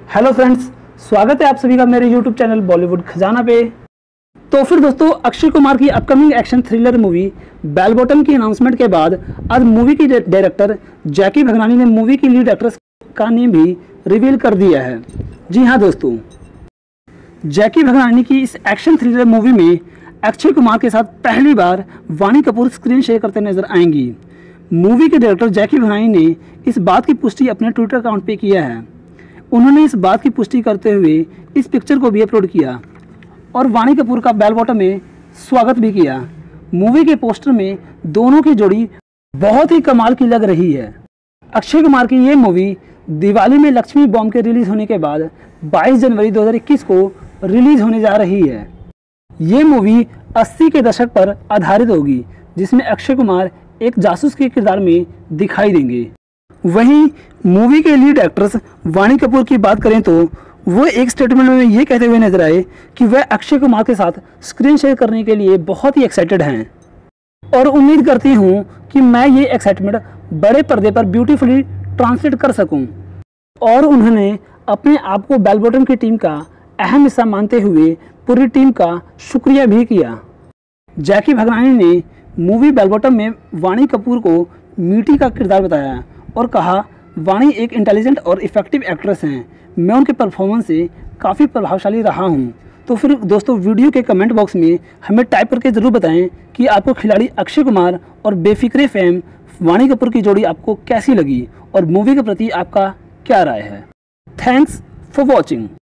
Hello friends, स्वागत है आप सभी का मेरे यूट्यूब चैनल बॉलीवुड खजाना पे। तो फिर दोस्तों, अक्षय कुमार की upcoming action thriller movie Bell Bottom की अनाउंसमेंट के बाद आज मूवी की डायरेक्टर जैकी भगनानी ने मूवी की लीड एक्ट्रेस का नेम भी रिवील कर दिया है। जी हाँ दोस्तों, जैकी भगनानी की इस एक्शन थ्रिलर मूवी में अक्षय कुमार के साथ पहली बार वाणी कपूर स्क्रीन शेयर करते नजर आएंगी। मूवी के डायरेक्टर जैकी भगनानी ने इस बात की पुष्टि अपने ट्विटर अकाउंट पे किया है। उन्होंने इस बात की पुष्टि करते हुए इस पिक्चर को भी अपलोड किया और वाणी कपूर का बेल बॉटम में स्वागत भी किया। मूवी के पोस्टर में दोनों की जोड़ी बहुत ही कमाल की लग रही है। अक्षय कुमार की ये मूवी दिवाली में लक्ष्मी बॉम्ब के रिलीज होने के बाद 22 जनवरी 2021 को रिलीज होने जा रही है। ये मूवी 80 के दशक पर आधारित होगी, जिसमें अक्षय कुमार एक जासूस के किरदार में दिखाई देंगे। वहीं मूवी के लीड एक्ट्रेस वाणी कपूर की बात करें तो वो एक स्टेटमेंट में ये कहते हुए नजर आए कि वह अक्षय कुमार के साथ स्क्रीन शेयर करने के लिए बहुत ही एक्साइटेड हैं और उम्मीद करती हूँ कि मैं ये एक्साइटमेंट बड़े पर्दे पर ब्यूटीफुली ट्रांसलेट कर सकूँ। और उन्होंने अपने आप को बेल बॉटम की टीम का अहम हिस्सा मानते हुए पूरी टीम का शुक्रिया भी किया। जैकी भगनानी ने मूवी बेल बॉटम में वाणी कपूर को मीठी का किरदार बताया और कहा, वाणी एक इंटेलिजेंट और इफेक्टिव एक्ट्रेस हैं। मैं उनके परफॉर्मेंस से काफ़ी प्रभावशाली रहा हूं। तो फिर दोस्तों, वीडियो के कमेंट बॉक्स में हमें टाइप करके ज़रूर बताएं कि आपको खिलाड़ी अक्षय कुमार और बेफिक्रे फेम वाणी कपूर की जोड़ी आपको कैसी लगी और मूवी के प्रति आपका क्या राय है। Thanks for watching.